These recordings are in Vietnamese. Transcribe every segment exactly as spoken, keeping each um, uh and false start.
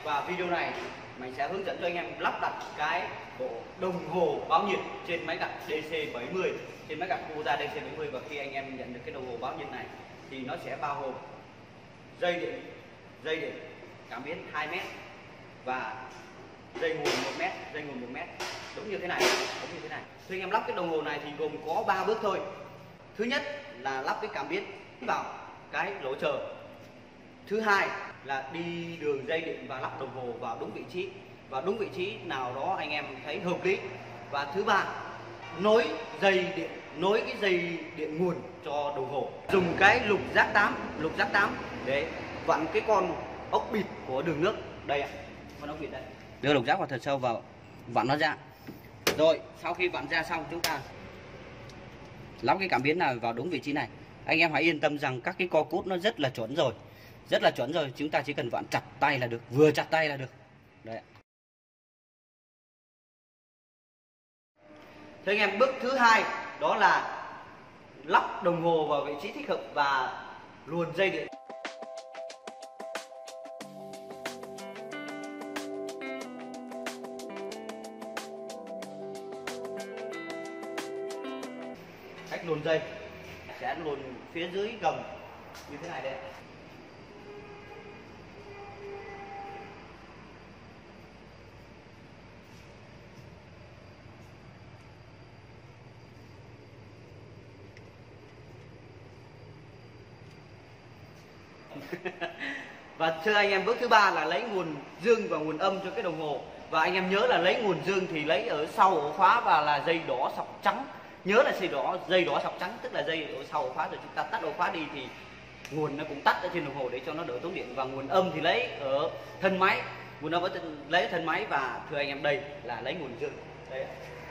Và video này mình sẽ hướng dẫn cho anh em lắp đặt cái bộ đồng hồ báo nhiệt trên máy giặt đê xê bảy mươi, trên máy giặt Kubota đê xê bảy mươi. Và khi anh em nhận được cái đồng hồ báo nhiệt này thì nó sẽ bao gồm dây điện dây điện cảm biến hai mét và dây nguồn một mét, dây nguồn một mét, đúng như thế này, đúng như thế này. Khi anh em lắp cái đồng hồ này thì gồm có ba bước thôi. Thứ nhất là lắp cái cảm biến vào cái lỗ chờ. Thứ hai là đi đường dây điện và lắp đồng hồ vào đúng vị trí, và đúng vị trí nào đó anh em thấy hợp lý. Và thứ ba, nối dây điện, nối cái dây điện nguồn cho đồng hồ. Dùng cái lục giác tám, lục giác tám để vặn cái con ốc bịt của đường nước. Đây ạ, con ốc bịt đây. Đưa lục giác vào thật sâu vào, vặn nó ra. Rồi, sau khi vặn ra xong chúng ta lắp cái cảm biến nào vào đúng vị trí này. Anh em hãy yên tâm rằng các cái co cút nó rất là chuẩn rồi. Rất là chuẩn rồi, chúng ta chỉ cần vặn chặt tay là được, vừa chặt tay là được. Đấy. Thế anh em, bước thứ hai đó là lắp đồng hồ vào vị trí thích hợp và luồn dây điện. Cách luồn dây sẽ luồn phía dưới gầm như thế này đây. Và thưa anh em, bước thứ ba là lấy nguồn dương và nguồn âm cho cái đồng hồ. Và anh em nhớ là lấy nguồn dương thì lấy ở sau ổ khóa và là dây đỏ sọc trắng. Nhớ là dây đỏ, dây đỏ sọc trắng, tức là dây ở sau ổ khóa. Rồi chúng ta tắt ổ khóa đi thì nguồn nó cũng tắt ở trên đồng hồ để cho nó đỡ tốn điện. Và nguồn âm thì lấy ở thân máy, nguồn âm ở thân, lấy ở thân máy. Và thưa anh em, đây là lấy nguồn dương. Đây,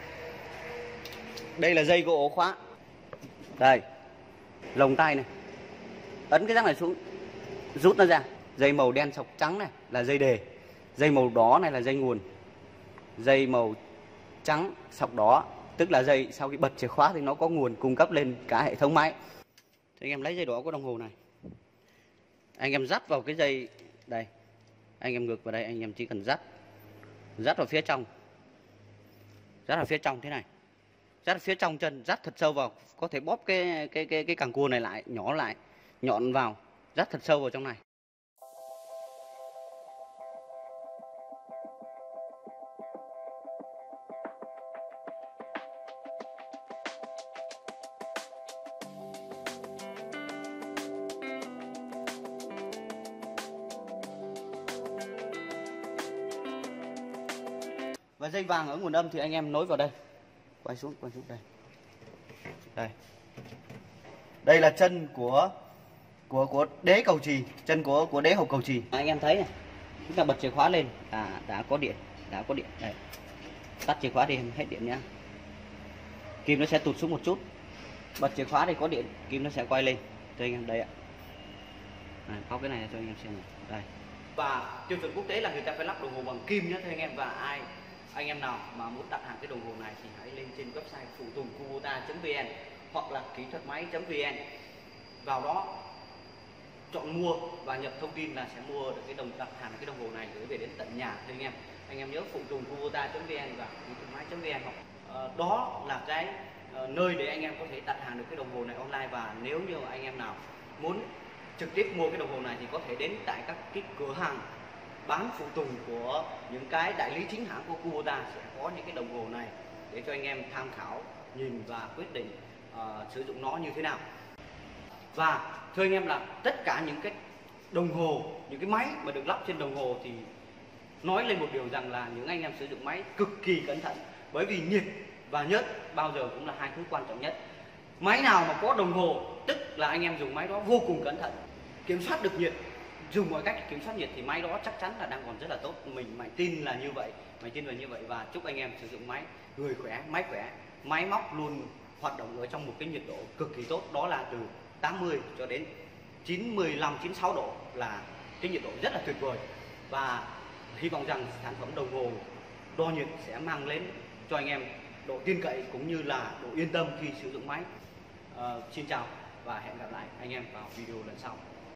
đây là dây của ổ khóa. Đây, lồng tay này, ấn cái rắc này xuống, rút nó ra. Dây màu đen sọc trắng này là dây đề, dây màu đỏ này là dây nguồn, dây màu trắng sọc đỏ tức là dây sau khi bật chìa khóa thì nó có nguồn cung cấp lên cả hệ thống máy. Thì anh em lấy dây đỏ của đồng hồ này, anh em dắt vào cái dây đây, anh em ngược vào đây, anh em chỉ cần dắt dắt vào phía trong, dắt vào phía trong thế này, dắt vào phía trong chân, dắt thật sâu vào, có thể bóp cái cái cái cái càng cua này lại, nhỏ lại, nhọn vào, dắt thật sâu vào trong này. Và dây vàng ở nguồn âm thì anh em nối vào đây, quay xuống, quay xuống đây. Đây, đây là chân của của của đế cầu chì, chân của của đế hộp cầu chì. Anh em thấy này, chúng ta bật chìa khóa lên à, đã có điện, đã có điện. Đây, tắt chìa khóa đi, hết điện nhá. Kim nó sẽ tụt xuống một chút. Bật chìa khóa thì có điện, kim nó sẽ quay lên. Cho anh em đây ạ. À, có cái này cho anh em xem này. Đây. Và tiêu chuẩn quốc tế là người ta phải lắp đồng hồ bằng kim nhé thưa anh em. Và ai anh em nào mà muốn đặt hàng cái đồng hồ này thì hãy lên trên website phụ tùng kubota chấm vn hoặc là kỹ thuật máy chấm vn, vào đó chọn mua và nhập thông tin là sẽ mua được cái đồng đặt hàng cái đồng hồ này gửi về đến tận nhà thưa anh em. Anh em nhớ phụ tùng kubota chấm vn và kỹ thuật máy chấm vn, hoặc uh, đó là cái uh, nơi để anh em có thể đặt hàng được cái đồng hồ này online. Và nếu như anh em nào muốn trực tiếp mua cái đồng hồ này thì có thể đến tại các cái cửa hàng bán phụ tùng của những cái đại lý chính hãng của Kubota, sẽ có những cái đồng hồ này để cho anh em tham khảo, nhìn và quyết định uh, sử dụng nó như thế nào. Và thưa anh em là tất cả những cái đồng hồ, những cái máy mà được lắp trên đồng hồ thì nói lên một điều rằng là những anh em sử dụng máy cực kỳ cẩn thận, bởi vì nhiệt và nhớt bao giờ cũng là hai thứ quan trọng nhất. Máy nào mà có đồng hồ tức là anh em dùng máy đó vô cùng cẩn thận, kiểm soát được nhiệt, dùng mọi cách kiểm soát nhiệt thì máy đó chắc chắn là đang còn rất là tốt. Mình mày tin là như vậy, mày tin là như vậy. Và chúc anh em sử dụng máy, người khỏe, máy khỏe, máy móc luôn hoạt động ở trong một cái nhiệt độ cực kỳ tốt, đó là từ tám mươi cho đến chín mươi lăm, chín mươi sáu độ là cái nhiệt độ rất là tuyệt vời. Và hy vọng rằng sản phẩm đồng hồ đo nhiệt sẽ mang đến cho anh em độ tin cậy cũng như là độ yên tâm khi sử dụng máy. Uh, xin chào và hẹn gặp lại anh em vào video lần sau.